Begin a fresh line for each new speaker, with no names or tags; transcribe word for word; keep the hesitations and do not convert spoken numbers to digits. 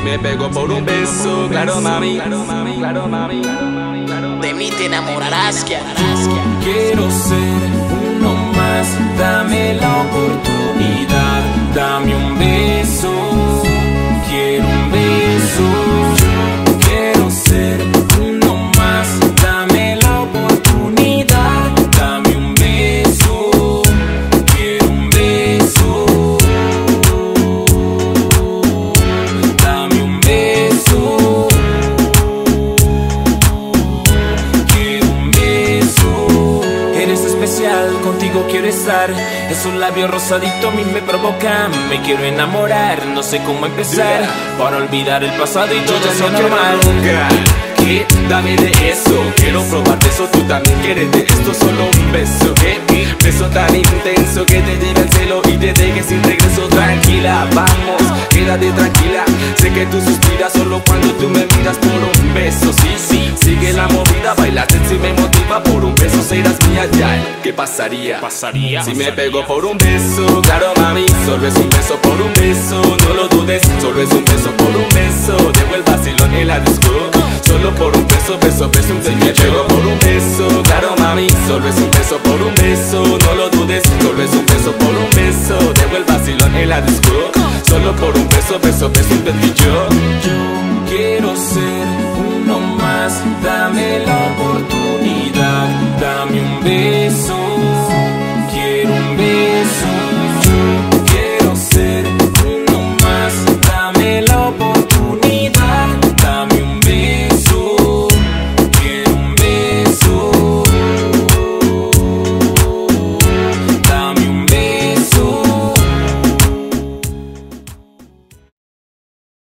me pego por un beso, claro mami, claro mami, claro mami,
de mí te enamorarás, que
quiero ser uno más, dame la oportunidad, dame un beso, quiero un beso. Quiero ser uno más, dame la oportunidad, dame un beso, quiero un beso, dame un beso, quiero un beso. Eres especial, contigo quiero estar. Esos labios rosaditos a mí me provocan. Me quiero enamorar, no sé cómo empezar para olvidar el pasado y todo sea normal.
Que dame de eso, quiero probarte eso, tú también quieres de esto, solo un beso, que beso tan intenso que te lleve al cielo y te deje sin regreso. Tranquila, vamos, quédate tranquila, sé que tú suspiras solo cuando tú me miras por un beso. Sí, sí, sigue la movida, baila sexy me motiva, por un beso serás mía ya. ¿Qué pasaría?
Pasaría
Si me pego por un beso, claro mami, solo es un beso por un beso, no lo dudes, solo es un beso por un beso, dejo el vacilón en la disco, solo por un beso, beso, beso, un beso. Si me pego por un beso, claro mami, solo es un beso por un beso, no lo dudes, solo es un beso por un beso, dejo el vacilón en la disco, solo por un beso, beso, beso, un beso.